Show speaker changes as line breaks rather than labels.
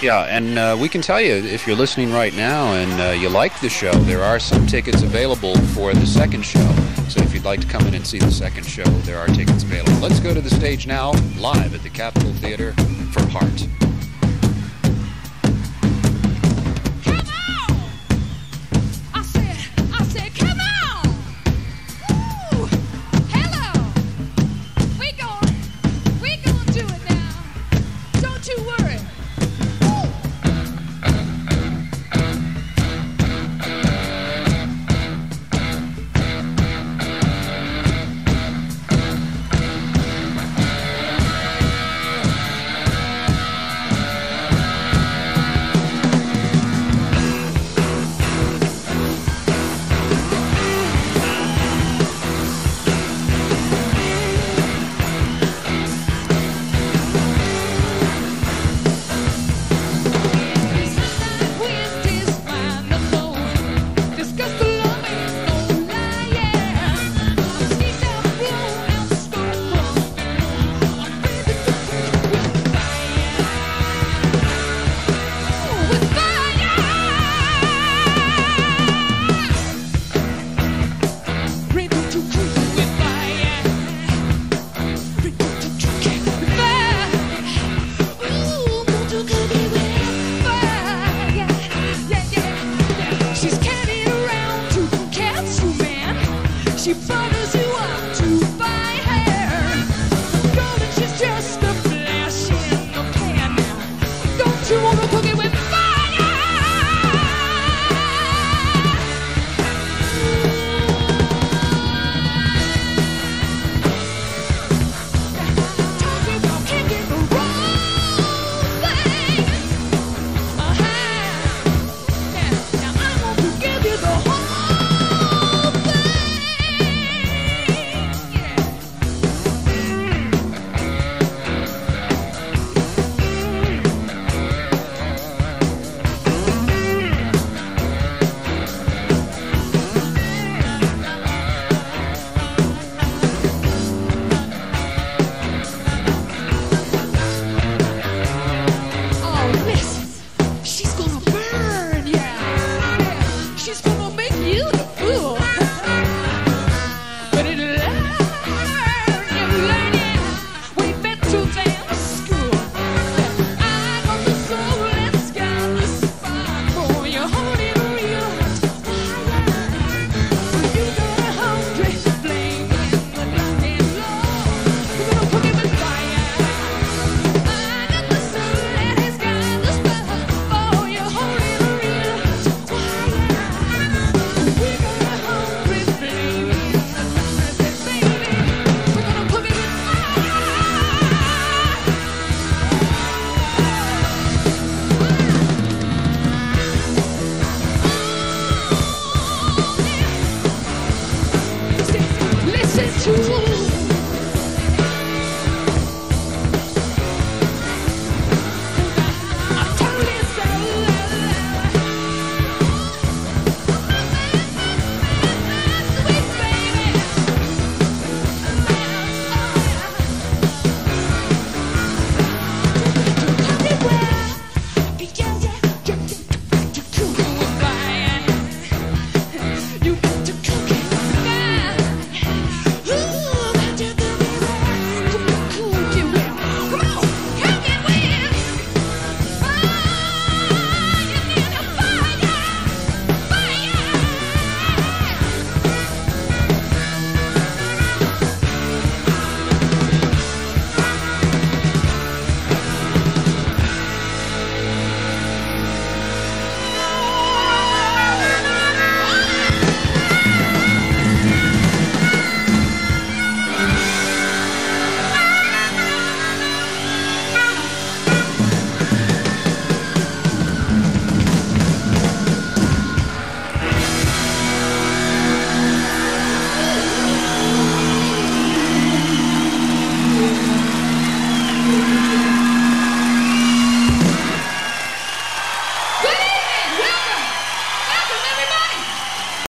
Yeah, and we can tell you, if you're listening right now and you like the show, there are some tickets available for the second show. So if you'd like to come in and see the second show, there are tickets available. Let's go to the stage now, live at the Capitol Theater for Heart.